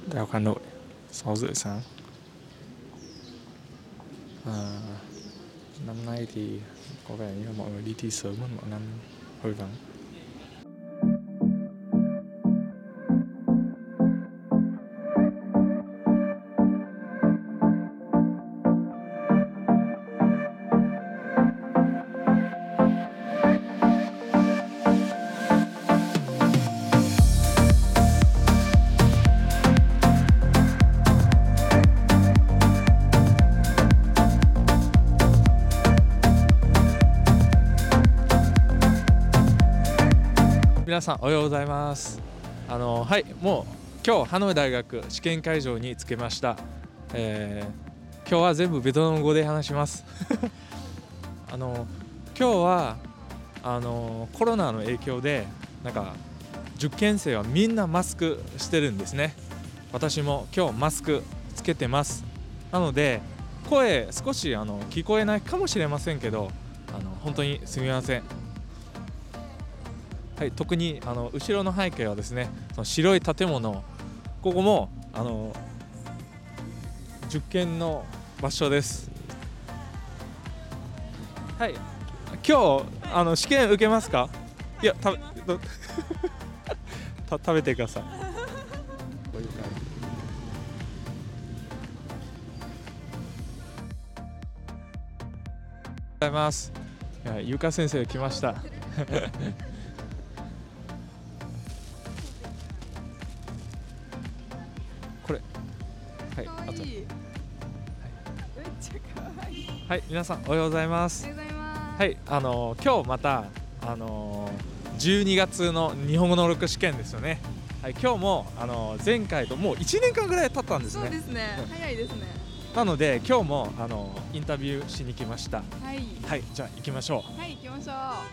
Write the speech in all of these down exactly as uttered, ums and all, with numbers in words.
Đại học Hà Nội, sáu rưỡi sáng. À, năm nay thì có vẻ như là mọi người đi thi sớm hơn mọi năm, hơi vắng.皆さんおはようございます。あのはい、もう今日ハノイ大学試験会場に着けました。えー、今日は全部ベトナム語で話します。あの今日はあのコロナの影響でなんか受験生はみんなマスクしてるんですね。私も今日マスクつけてます。なので声少しあの聞こえないかもしれませんけど、あの本当にすみません。はい、特にあの後ろの背景はですね、その白い建物、ここもあの受験の場所です。はい、今日あの試験受けますか？いや、たどた食べてください。こういう感じ。ありがとうございます。いや、ゆか先生来ました。これ、はい、 かわいい。 あと、はい、 めっちゃかわいい。 はい、皆さんおはようございます。 おはようございます。 はい、あの今日またあのじゅうにがつの日本語能力試験ですよね。はい、今日もあの前回ともういちねんかんぐらい経ったんですね。 そうですね。早いですね。 なので今日もあのインタビューしに来ました。 はい。 はい、じゃあ行きましょう。 はい、行きましょう。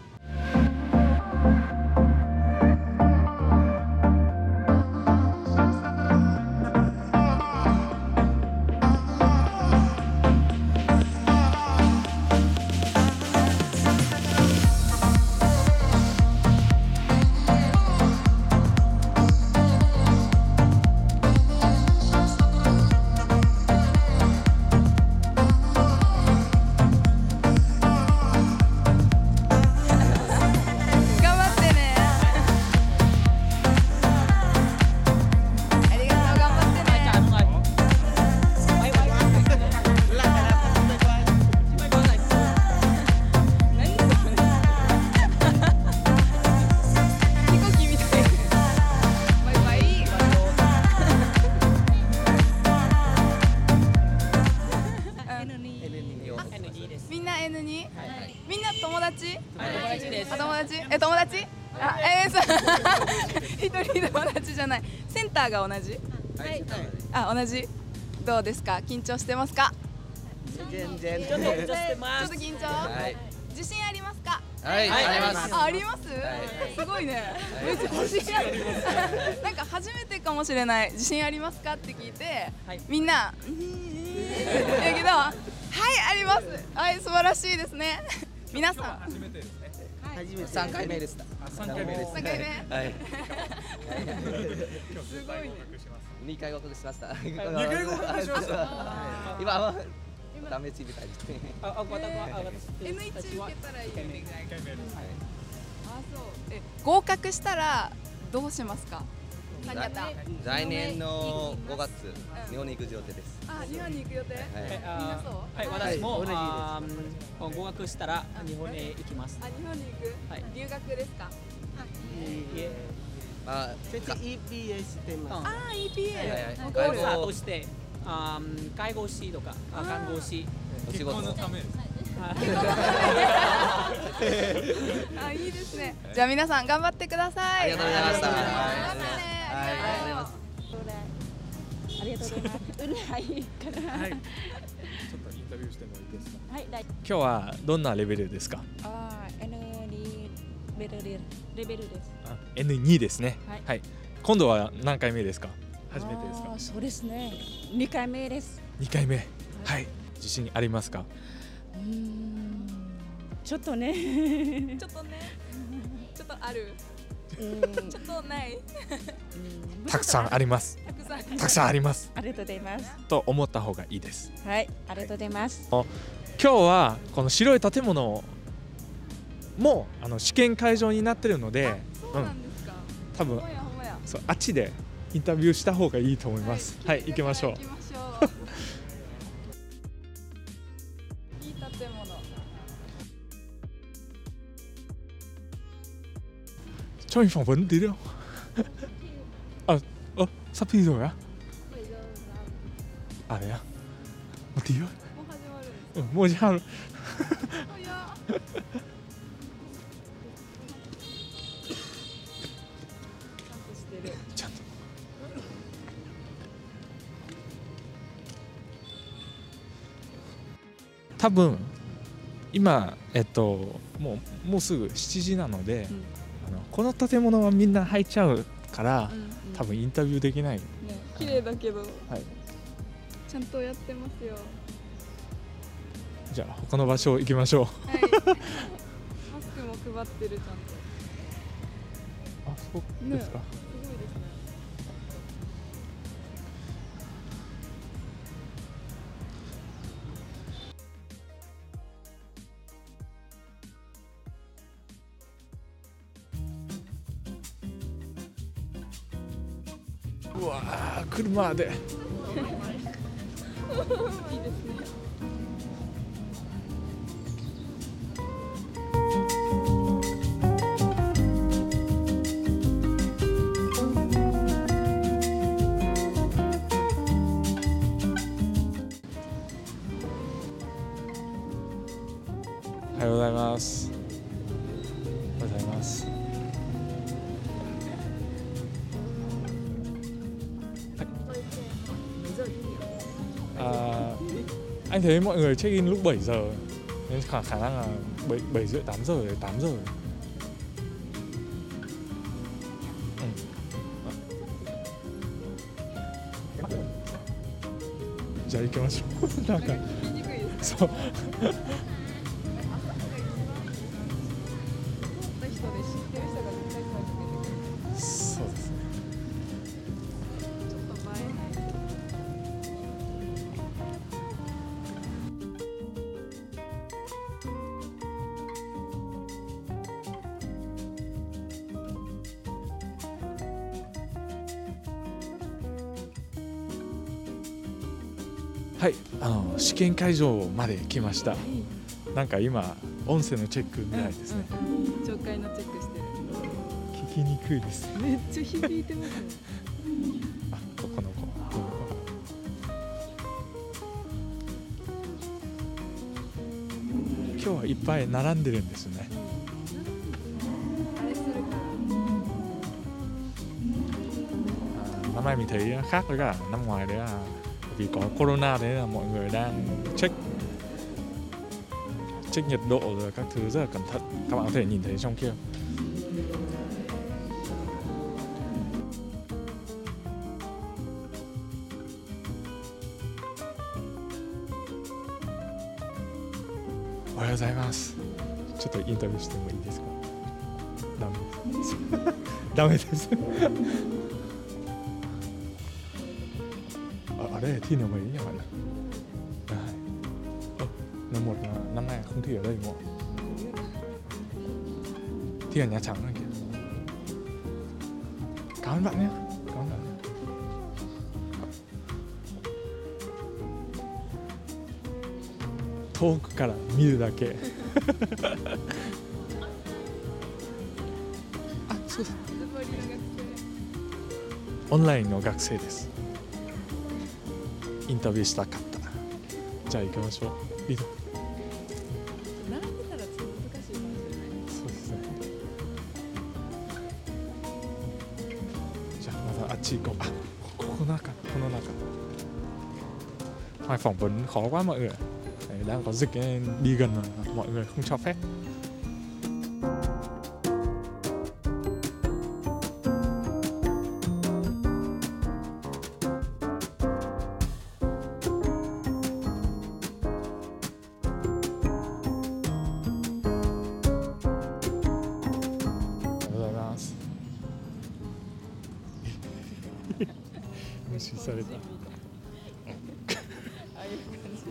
みんな エヌツー？ みんな友達？ 友達です。 あ、友達？え、友達？あ、えー、そう一人友達じゃない。センターが同じ？ はい。 あ、同じ。どうですか？緊張してますか？ 全然。ちょっと緊張してまちょっと緊張？ はい。 自信ありますか？ はい。あります。 あ、あります？すごいね。めっちゃ自信ある。なんか初めてかもしれない。自信ありますかって聞いて、みんな、うーん。だけど、はい、あります。はい、素晴らしいですね。皆さん。 初めてですね。 初めて。三回目でした。 あ、三回目です。 三回目。 はい。 すごいね。 二回合格しました。 二回合格しました。 今はダメチみたいです。 エヌワン 受けたらいい。あ、そう。え、合格したらどうしますか？ 来年のごがつ日本に行く予定です。 あ、日本に行く予定？みんなそう？ はい、私もあー合格したら日本へ行きます。 あ、日本に行く？ はい。 留学ですか？ いえ、 あ、 イーピーエー してます。 あ、イーピーエー。 講座としてあー介護士とかあ看護師お仕事のためです。 あ、いいですね。じゃあ皆さん頑張ってください。 ありがとうございました。 頑張ってね。 はい、ありがとうございます。 ありがとうございます。うるさいから。 はい。ちょっとインタビューしてもいいですか？ はい、大今日はどんなレベルですか？ あー、エヌツー レベルレベルです。 あ、エヌツー ですね。 はい。 はい。今度は何回目ですか？初めてですか？ あー、そうですね。二回目です。 二回目。はい。自信ありますか？ うーん、ちょっとね。 ちょっとね。ちょっとある。 うんちょっとないたくさんありますたくさんたくさんありますありがとうございます。 と思った方がいいです。 はい、ありがとうございます。 今日はこの白い建物もあの試験会場になってるので、 そうなんですか、 多分ほんまやほんまやそうあっちでインタビューした方がいいと思います。はい、行きましょう行。きましょういい建物 cho mình phỏng vấn tí được không? Ờ, ơ, sắp thi rồi á? À thế à? Một tí thôi. もう始まるんです Ừ, mua cho 早っちゃんとしてるちゃんと。多分今えっともうもうすぐしちじなので、 うんあのこの建物はみんな入っちゃうから、 うんうん多分インタビューできない。 ね、綺麗だけどはい。 ちゃんとやってますよじゃあ他の場所行きましょう。 はいマスクも配ってるちゃんとあ、そうですか。 すごいですねうわー、車で。 いいですねおはようございます。おはようございます。À, anh thấy mọi người check in lúc bảy giờ nên khả khả năng là bảy bảy rưỡi tám giờ đến tám giờ. Ừ.じゃあ行きましょう。なんか言いにくいですそう。 朝が一番いい人で知ってる人が絶対声かけてくるそうですね。 ちょっと映えないはい、あの試験会場まで来ました。なんか今音声のチェックみたいですね。 紹介のチェックしてる聞きにくいです。 めっちゃ響いてますねあ、ここの子。この子今日はいっぱい並んでるんですね。 あれするから Năm nay mình thấy khác với cả năm ngoài đấy là vì có corona đấy là mọi người đang check check nhiệt độ rồi các thứ rất là cẩn thận. Các bạn có thể nhìn thấy trong kia. Ôi, chàoございます。ちょっとインタビューしてもいいですか？ダメです。ダメです。Ở đây là thi nào mấy nhỉ bạn ạ? Đấy. Ơ, năm một là năm nay không thi ở đây đúng không ạ? Thi ở Nhà Trắng này kìa. Cảm ơn bạn nhé. Cảm ơn bạn.遠くから見るだけ。あ、そうだ。 ズボリの学オンラインの学生です。インタビューしたかった。じゃあ行きましょう。リード。 生並んでたらちょっと難しいかもしれないそうですね。じゃあまたあっち行こう。あ、ここの中、この中。Ngoài phỏng vấn khó quá mọi người. Đấy, đang có dịch nên đi gần là mọi người không cho phép. 視された。 ああいう感じ。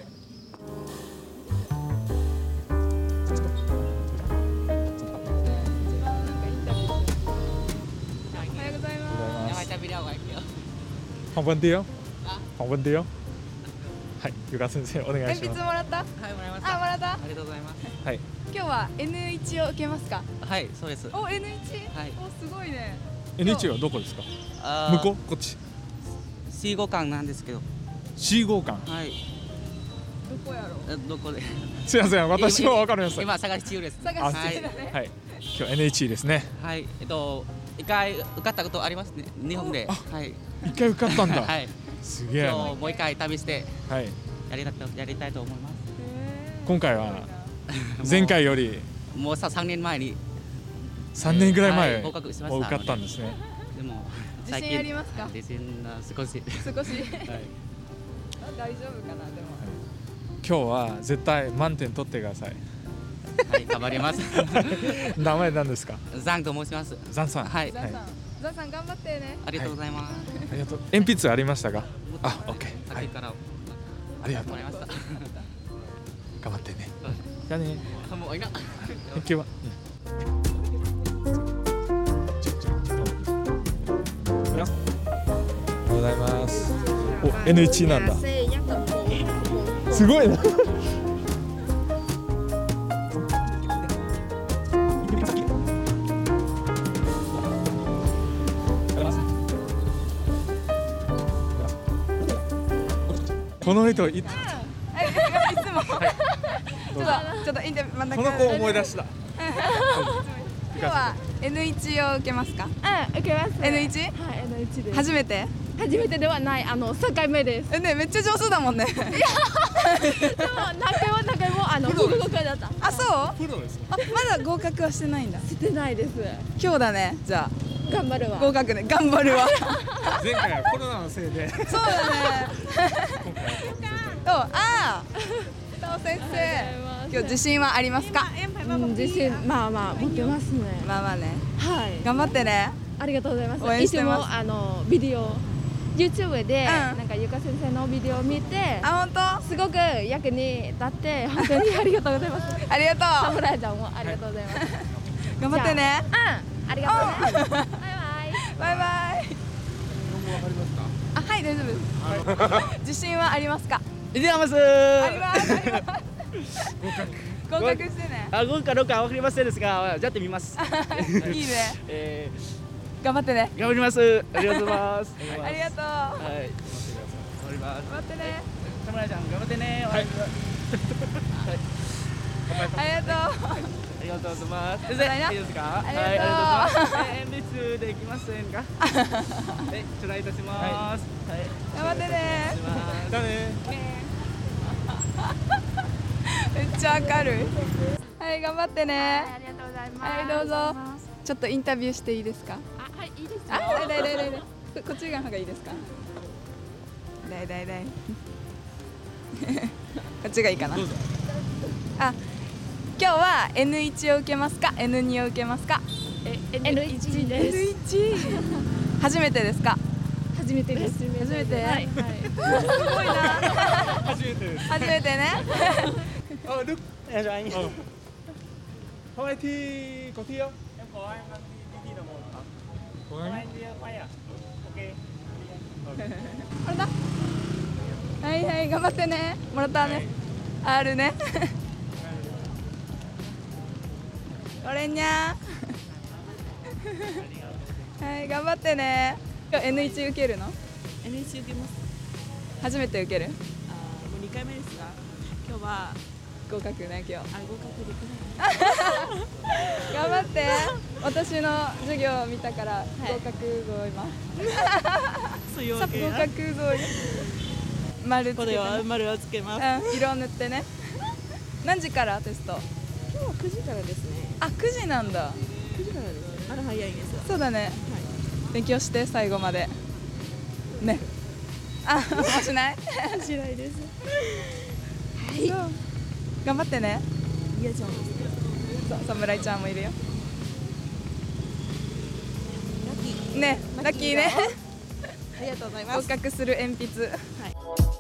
本番でよ。本番でよ。はい、ゆか先生お願い鉛します。 筆もらった？ はい、もらいましあ、もらった。 ありがとうございます。 はい。 今日は エヌワン を受けますか？ はい、そうです。 お、エヌワン？ はいお、すごいね。 エヌワン はどこですか？ あー向こう、こっち。 シーごかんなんですけど、 シーご 館。 はい、 どこやろう？ えどこで？ すいません、私もわかりません。 今探し中です。 探しあ中だね。 はい。今日 エヌワン ですね。 はい、えっと一回受かったことありますね。日本で。はい。 一回受かったんだ。 はい。 すげえな。 今日もう一回旅してはい。 やりたとやりたいと思います。 今回は前回よりもうささんねんまえにさんねんぐらいは前い合格しました受かったんですね。 でも自信ありますか？ 自信が少し。 少し。 はい。 大丈夫かなでも。 今日は絶対満点取ってください。 はい頑張ります。 名前なんですか？ ザンと申します。 ザンさん。 はい。 ザンさん、ザンさん頑張ってね。 ありがとうございます。 ありがとう。鉛筆ありましたか？あ、オッケー。はい。 さっきからありがとうもらいました。 頑張ってね。じゃあね。 もういいな。 今日は。おはようございます。お、エヌワン なんだ。すごいな。この人い、 いつも。ちょっとちょっとインタビュー真ん中。 この子を思い出した。 今日は エヌワン を受けますか？ うん、受けます。 エヌワン？ はい、エヌワン です。 初めて？ 初めてではない、あのさんかいめです。 えね、めっちゃ上手だもんね。 でも何回も何回もあの合格だった。 あ、そう？ プロですか？ あ、まだ合格はしてないんだ。 してないです。 今日だね。じゃ頑張るわ。 あ合格ね。頑張るわ。 前回はコロナのせいで。 そうだね。どう？ああ。そう先生。今日自信はありますか？ うん、自信まあまあ持ってますね。 まあまあね。 はい。 頑張ってね。 ありがとうございます。 応援してますいつもあのビデオ YouTube で、 うんなんかゆか先生のビデオを見て、 あ、本すごく役に立って本当にありがとうございます。 当？ありがとう。 侍ちゃんもありがとうございます。 頑張ってね。 うん、ありがとうね。バイバイ。 バイバイ。あ、はい、大丈夫です。自信はありますか？ いります。 あります。あります。合格してね。 あ、合格かどうかわかりませんですが、やってみます。 いいね。 え頑張ってね。 ー、頑張ります。ありがとうございます。 ありがとう。 はい。頑張ります。 頑張ってね。 田村ちゃん、頑張ってね。はい。 ありがとう。 ありがとうございます。先いな生、いいですか？ ありがとうはい、ありがとうございます。えー、鉛筆できませんか？はい、頂戴いたします。はい。 頑張ってね。 じゃあね。 めっちゃ明るい。はい、頑張ってね。 ありがとうございます。 はい、どうぞ。ちょっとインタビューしていいですか？ あ、はい、いいですよ。 あ、だいだいだいだいだい。ここっち側がいいですか？だいだいだい。こっちがいいかな。あ、今日は エヌワン を受けますか？ エヌツー を受けますか？ え、エヌワン です。 エヌワン。初めてですか？ 初めてです。 初めて。 はい、はい。 すごいな。 初めてです。 初めてね。 あ、ルック。 Em chào anh. Hôm nay thi có thi không? Em có anh đang đi thi đồng hồ hả? Có Hôm anh. nay đi quay à? Ok. あれだ。はいはい、頑張ってね。もらったね。あるね。これにゃー。はい、頑張ってね。今日 エヌワン 受けるの？ エヌワン 受けます。 初めて受ける？ あーもうにかいめですが、今日は合格ね、今日。 あ合格できない。 頑張って。私の授業を見たから合格ぞいます。 そういうわけ合や。 格ぞい。丸つこれけてね。 は丸をつけます。 うん、色塗ってね。何時からテスト？ 今日はくじからですね。 あ、くじなんだ。 くじからです。まだ早いですよ。 そうだね。勉強して最後まで。ね。あ、もうしない？ しないです。 そう頑張ってね。 いやちゃんです。 そう、侍ちゃんもいるよ。ね、ラッキーね。 りがとうございます。 合格する鉛筆。 はい。